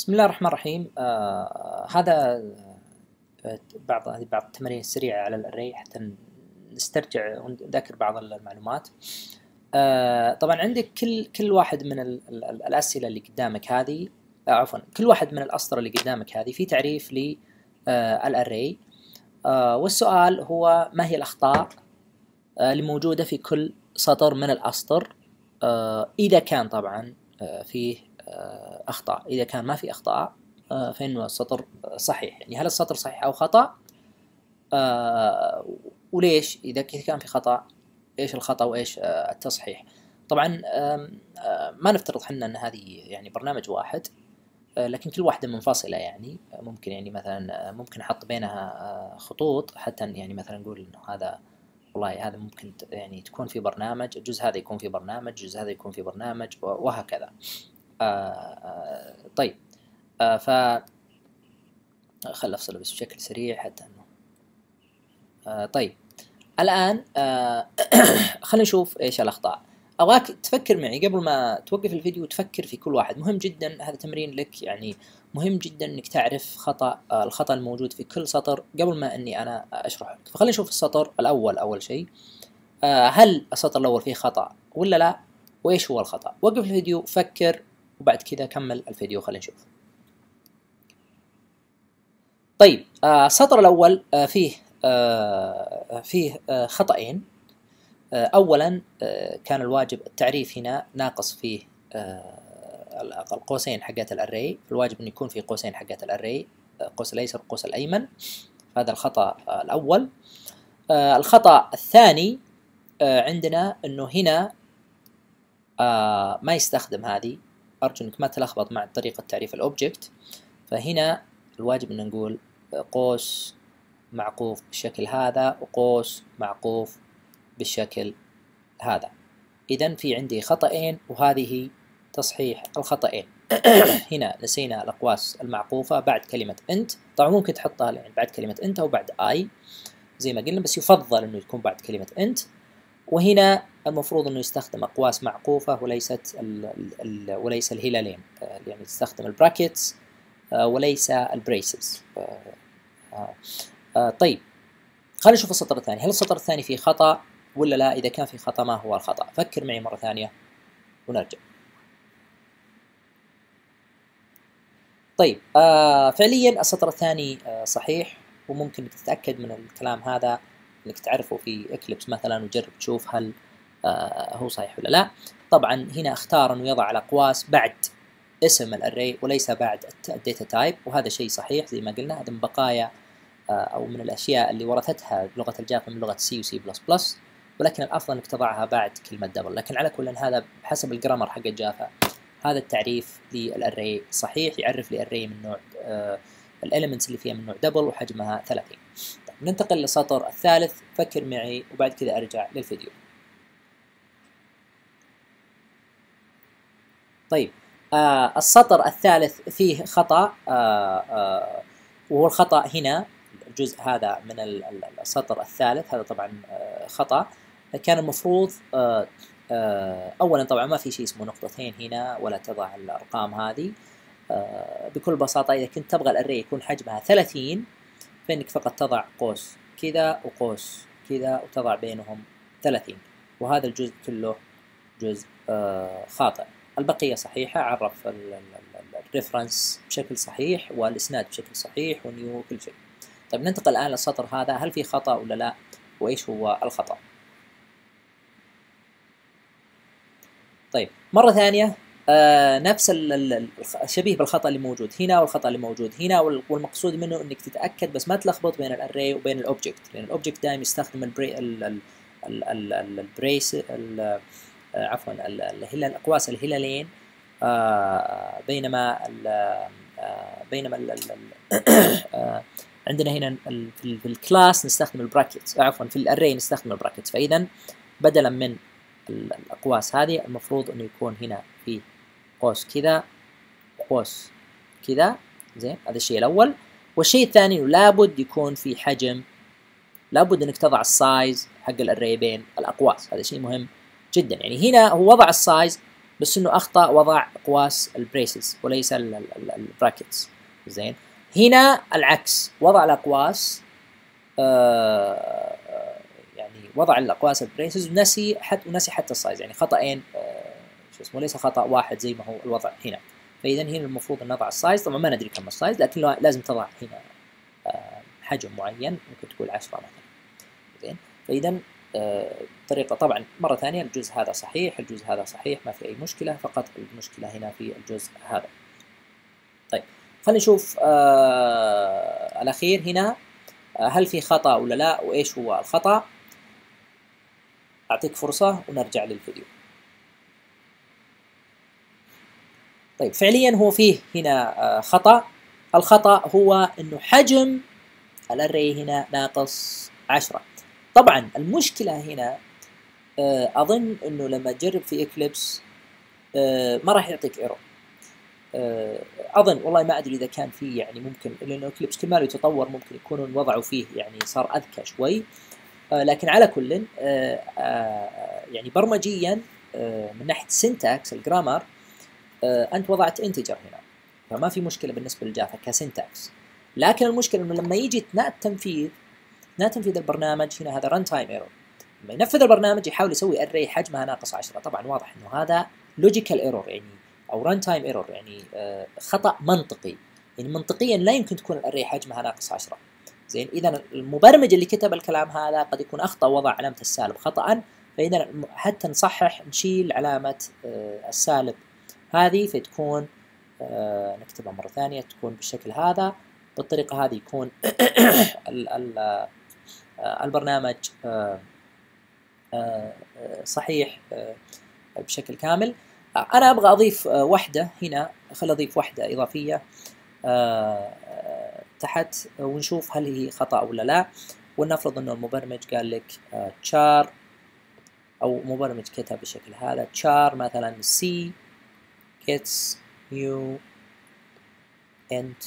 بسم الله الرحمن الرحيم. هذا بعض التمارين السريعة على الأري حتى نسترجع ونذاكر بعض المعلومات. طبعا عندك كل واحد من الأسئلة اللي قدامك هذه، عفوا كل واحد من الأسطر اللي قدامك هذه في تعريف للأري. والسؤال هو ما هي الأخطاء اللي موجودة في كل سطر من الأسطر، إذا كان طبعا فيه أخطاء. إذا كان ما في أخطاء فإنه السطر صحيح. يعني هل السطر صحيح أو خطأ؟ وليش؟ إذا كان في خطأ إيش الخطأ وإيش التصحيح؟ طبعا ما نفترض حنا أن هذه يعني برنامج واحد، لكن كل واحدة منفصلة. يعني ممكن يعني مثلا ممكن أحط بينها خطوط حتى يعني مثلا نقول إنه هذا والله هذا ممكن يعني تكون في برنامج، الجزء هذا يكون في برنامج، الجزء هذا يكون في برنامج، وهكذا. طيب، خل أفصله بس بشكل سريع حتى أنه طيب الآن خلينا نشوف إيش الأخطاء. أبغاك تفكر معي قبل ما توقف الفيديو، تفكر في كل واحد. مهم جدا، هذا تمرين لك. يعني مهم جدا إنك تعرف الخطأ الموجود في كل سطر قبل ما إني أنا أشرح لك. فخلينا نشوف السطر الأول. أول شيء، هل السطر الأول فيه خطأ ولا لا؟ وإيش هو الخطأ؟ وقف الفيديو، فكر، وبعد كذا كمل الفيديو. خلينا نشوف. طيب، السطر الأول فيه خطأين. أولا، كان الواجب التعريف هنا ناقص فيه القوسين حقات الأري. الواجب أن يكون فيه قوسين حقات الأري، قوس الأيسر وقوس الأيمن. هذا الخطأ الأول. الخطأ الثاني عندنا أنه هنا ما يستخدم هذه. أرجو أنك ما تلخبط مع طريقة تعريف الأوبجكت. فهنا الواجب أن نقول قوس معقوف بالشكل هذا وقوس معقوف بالشكل هذا. إذن في عندي خطأين، وهذه تصحيح الخطأين. هنا نسينا الأقواس المعقوفة بعد كلمة أنت. طبعا ممكن تحطها يعني بعد كلمة أنت أو بعد آي زي ما قلنا، بس يفضل أنه يكون بعد كلمة أنت. وهنا المفروض أنه يستخدم أقواس معقوفة وليس الهلالين. يعني تستخدم البراكتس وليس البريسز. طيب، خلينا نشوف السطر الثاني. هل السطر الثاني فيه خطأ ولا لا؟ إذا كان فيه خطأ ما هو الخطأ؟ فكر معي مرة ثانية ونرجع. طيب، فعليا السطر الثاني صحيح، وممكن تتأكد من الكلام هذا انك تعرفه في اكليبس مثلا وجرب تشوف هل هو صحيح ولا لا. طبعا هنا اختار انه يضع الاقواس بعد اسم الاري وليس بعد الداتا تايب، وهذا شيء صحيح زي ما قلنا. هذا من بقايا او من الاشياء اللي ورثتها لغه الجافا من لغه سي وسي بلس بلس، ولكن الافضل انك تضعها بعد كلمه دبل. لكن على كل هذا بحسب الجرامر حق الجافا هذا التعريف للاري صحيح. يعرف لي اري من نوع الاليمنتس اللي فيها من نوع دبل وحجمها 30. طيب، ننتقل للسطر الثالث. فكر معي وبعد كذا ارجع للفيديو. طيب، السطر الثالث فيه خطأ، وهو الخطأ هنا الجزء هذا من السطر الثالث. هذا طبعا خطأ. كان المفروض اولا طبعا ما في شيء اسمه نقطتين هنا ولا تضع الارقام هذه. بكل بساطة إذا كنت تبغى الاري يكون حجمها 30 فإنك فقط تضع قوس كذا وقوس كذا وتضع بينهم 30، وهذا الجزء كله جزء خاطئ. البقية صحيحة. عرف الريفرنس بشكل صحيح والإسناد بشكل صحيح ونيو كل شيء. طيب، ننتقل الآن للسطر هذا. هل في خطأ ولا لا؟ وإيش هو الخطأ؟ طيب، مرة ثانية، نفس شبيه بالخطأ اللي موجود هنا والخطأ اللي موجود هنا، والمقصود منه انك تتأكد بس ما تلخبط بين الاري وبين الاوبجكت، لان الاوبجكت دائما يستخدم البريس عفوا اللي هي الاقواس الهلالين، بينما عندنا هنا في الكلاس نستخدم البراكتس، عفوا في الاري نستخدم البراكتس. فاذا بدلا من الأقواس هذه المفروض أنه يكون هنا في قوس كذا وقوس كذا. زين، هذا الشيء الأول. والشيء الثاني أنه لابد يكون في حجم، لابد أنك تضع السايز حق الأري بين الأقواس. هذا شيء مهم جدا. يعني هنا هو وضع السايز بس انه اخطا وضع اقواس البريسز وليس البراكتس. زين هنا العكس، وضع الاقواس يعني وضع الاقواس البريسز ونسي حتى السايز، يعني خطأين شو اسمه، ليس خطأ واحد زي ما هو الوضع هنا. فاذا هنا المفروض ان نضع السايز، طبعا ما ندري كم السايز لكن لازم تضع هنا حجم معين، ممكن تقول 10 مثلا. زين فاذا طريقة، طبعا مرة ثانية الجزء هذا صحيح، الجزء هذا صحيح، ما في أي مشكلة، فقط المشكلة هنا في الجزء هذا. طيب خلينا نشوف الأخير هنا، هل في خطأ ولا لا، وإيش هو الخطأ. أعطيك فرصة ونرجع للفيديو. طيب فعليا هو فيه هنا خطأ. الخطأ هو إنه حجم الأري هنا ناقص 10. طبعا المشكلة هنا اظن انه لما تجرب في اكليبس ما راح يعطيك ايرور. اظن والله ما ادري اذا كان فيه، يعني ممكن لانه اكليبس كل ما يتطور ممكن يكونون وضعوا فيه يعني صار اذكى شوي. لكن على كل يعني برمجيا من ناحيه السنتاكس الجرامر انت وضعت انتجر هنا، فما في مشكله بالنسبه للجافا كسنتاكس. لكن المشكله انه لما يجي اثناء تنفيذ البرنامج هنا هذا ران تايم ايرور. لما ينفذ البرنامج يحاول يسوي اري حجمها ناقص 10. طبعا واضح انه هذا لوجيكال ايرور يعني او ران تايم ايرور، يعني خطا منطقي. يعني منطقيا لا يمكن تكون الاري حجمها ناقص 10. زين اذا المبرمج اللي كتب الكلام هذا قد يكون اخطا وضع علامه السالب خطا، فاذا حتى نصحح نشيل علامه السالب هذه، فتكون نكتبها مره ثانيه تكون بالشكل هذا. بالطريقه هذه يكون البرنامج صحيح بشكل كامل. انا ابغى اضيف وحده هنا، خل اضيف وحده اضافيه تحت ونشوف هل هي خطا ولا لا. ولنفرض انه المبرمج قال لك char، او مبرمج كتب بالشكل هذا char مثلا C gets new int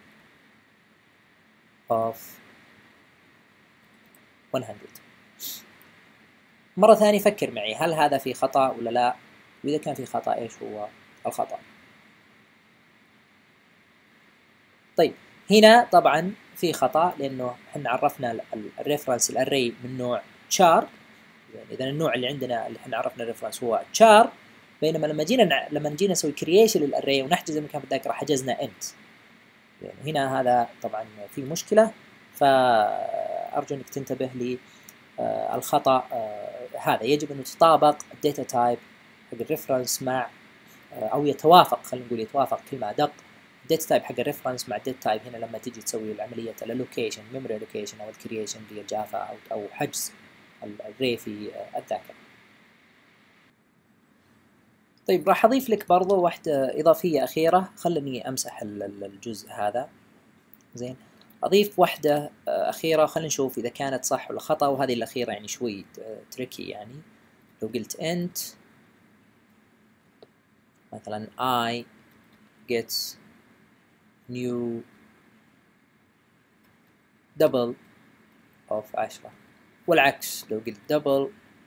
of 100. مرة ثانية فكر معي، هل هذا في خطأ ولا لا؟ وإذا كان في خطأ إيش هو الخطأ؟ طيب هنا طبعا في خطأ لأنه احنا عرفنا الريفرنس الأري من نوع char. يعني إذا النوع اللي عندنا اللي احنا عرفنا الريفرنس هو char، بينما لما جينا نسوي كرييشن للأري ونحجز المكان في الذاكرة حجزنا int. يعني هنا هذا طبعا في مشكلة، فأرجو أنك تنتبه لي الخطأ هذا. يجب أن يتطابق الداتا تايب حق الريفرنس مع أو يتوافق، خلينا نقول يتوافق كلمة أدق، الداتا تايب حق الريفرنس مع الداتا تايب هنا لما تيجي تسوي العملية الالوكيشن ميموري الوكيشن أو الكرييشن في جافا أو حجز الري في الذاكرة. طيب راح أضيف لك برضو واحدة إضافية أخيرة، خلني أمسح الجزء هذا. زين أضيف واحدة أخيرة، خلينا نشوف إذا كانت صح ولا خطأ. وهذه الأخيرة يعني شوي تريكي، يعني لو قلت int مثلا I gets new double of 10، والعكس لو قلت double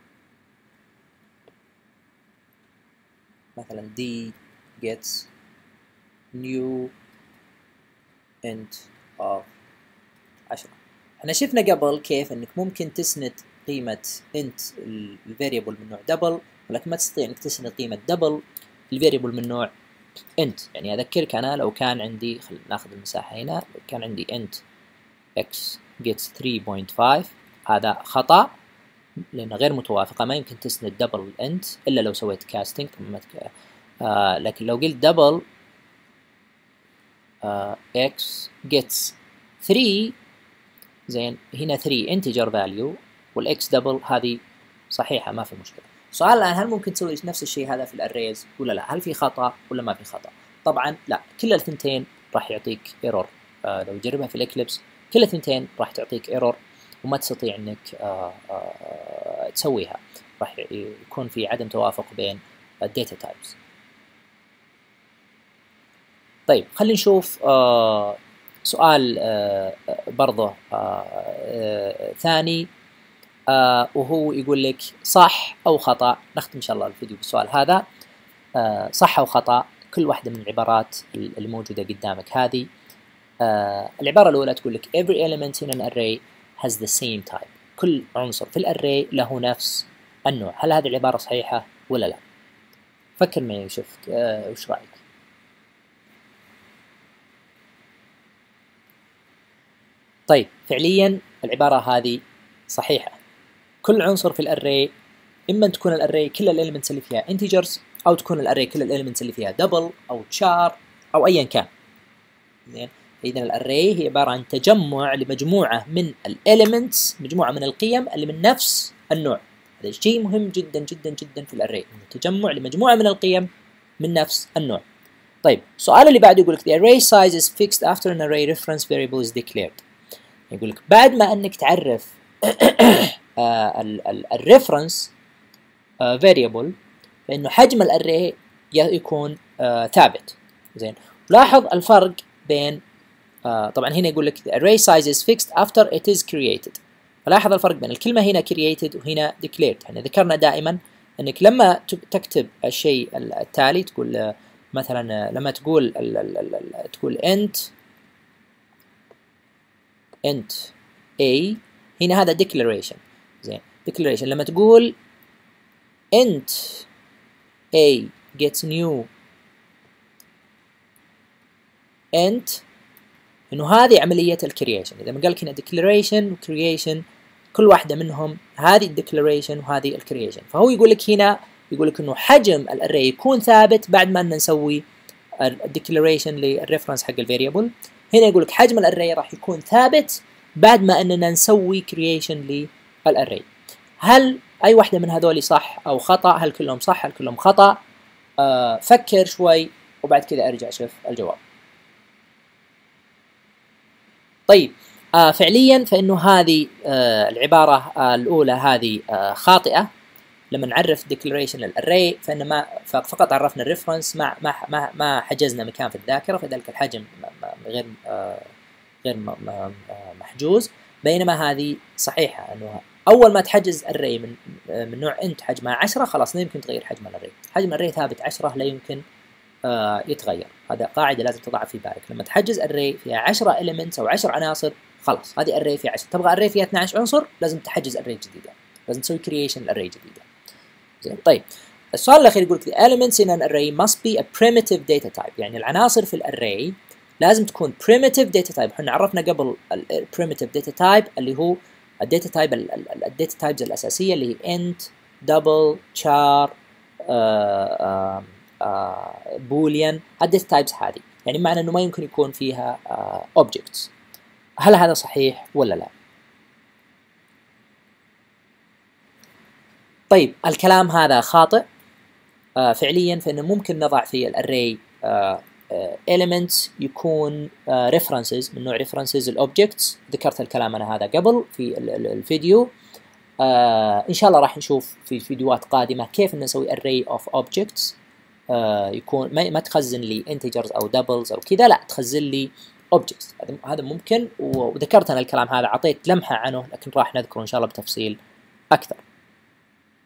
مثلا D gets new int of 10. احنا شفنا قبل كيف انك ممكن تسند قيمة int الفاريبل من نوع double، ولكن ما تستطيع انك تسند قيمة double الفاريبل من نوع int. يعني اذكرك انا لو كان عندي، خلينا ناخذ المساحة هنا، لو كان عندي int x gets 3.5 هذا خطأ لأنه غير متوافقة، ما يمكن تسند double int إلا لو سويت كاستنج. لكن لو قلت double x gets 3، زين هنا 3 integer value والx double هذه صحيحة ما في مشكلة. السؤال الآن هل ممكن تسوي نفس الشيء هذا في الأريز ولا لا؟ هل في خطأ ولا ما في خطأ؟ طبعا لا، كل الثنتين راح يعطيك ايرور. لو تجربها في الإكليبس كل الثنتين راح تعطيك ايرور وما تستطيع انك تسويها، راح يكون في عدم توافق بين الداتا تايبس. طيب خلينا نشوف سؤال برضه ثاني، وهو يقول لك صح أو خطأ. نختم إن شاء الله الفيديو بالسؤال هذا. صح أو خطأ كل واحدة من العبارات اللي موجودة قدامك هذه. العبارة الأولى تقول لك every element in an array has the same type. كل عنصر في الأري له نفس النوع. هل هذه العبارة صحيحة ولا لا؟ فكر معي وشوف وش رأيك. طيب فعليا العبارة هذه صحيحة. كل عنصر في الأري إما تكون الأري كل الإليمنتس اللي فيها integers أو تكون الأري كل الإليمنتس اللي فيها double أو char أو أيا كان. زين، إذا الأري هي عبارة عن تجمع لمجموعة من الإليمنتس، مجموعة من القيم اللي من نفس النوع. هذا شيء مهم جدا جدا جدا في الأري، تجمع لمجموعة من القيم من نفس النوع. طيب السؤال اللي بعده يقول لك the array size is fixed after an array reference variable is declared. يقول لك بعد ما انك تعرف الريفرنس variable فانه حجم الاري يكون ثابت. زين، لاحظ الفرق بين طبعا هنا يقول لك the array size is fixed after it is created. فلاحظ الفرق بين الكلمة هنا created وهنا declared. احنا ذكرنا دائما انك لما تكتب الشيء التالي تقول مثلا لما تقول تقول int a، هنا هذا declaration. زين، declaration لما تقول int a gets new int، انه هذه عملية الكرييشن. اذا ما قال لك هنا declaration وcreation كل واحدة منهم هذه الديكلاريشن وهذه الكرييشن. فهو يقول لك هنا يقول لك انه حجم الاري يكون ثابت بعد ما نسوي الديكلاريشن للريفرنس حق الفاريبل. هنا يقول لك حجم الاري راح يكون ثابت بعد ما اننا نسوي كرييشن للاري. هل اي واحدة من هذول صح او خطأ؟ هل كلهم صح؟ هل كلهم خطأ؟ فكر شوي وبعد كذا ارجع شوف الجواب. طيب فعليا فإنه هذه العبارة الأولى هذه خاطئة. لما نعرف declaration للأري فإن ما فقط عرفنا الريفرنس، ما حجزنا مكان في الذاكرة، فذلك الحجم غير محجوز. بينما هذه صحيحة، أنه أول ما تحجز أري من نوع انت حجمها 10 خلاص لا يمكن تغير حجم الأري. حجم الأري ثابت 10 لا يمكن يتغير. هذا قاعدة لازم تضعها في بالك. لما تحجز أري فيها 10 elements أو 10 عناصر خلاص هذه أري فيها 10. تبغى أري فيها 12 عنصر لازم تحجز أري جديدة، لازم تسوي creation لأري جديدة. زين، طيب السؤال الأخير يقول لك the elements in an array must be a primitive data type. يعني العناصر في الأري لازم تكون primitive data type. احنا عرفنا قبل primitive data type اللي هو الداتا تايب الداتا تايبز الأساسية اللي هي int double char بوليان. الداتا تايبز هذه يعني معنى انه ما يمكن يكون فيها objects. هل هذا صحيح ولا لا؟ طيب الكلام هذا خاطئ. فعليا فإنه ممكن نضع في الاري elements يكون references من نوع references الobjects. ذكرت الكلام أنا هذا قبل في الفيديو. إن شاء الله راح نشوف في فيديوهات قادمة كيف نسوي array of objects يكون ما تخزن لي integers أو doubles أو كذا، لا تخزن لي objects. هذا ممكن، وذكرت أنا الكلام هذا، عطيت لمحة عنه لكن راح نذكره إن شاء الله بتفصيل أكثر.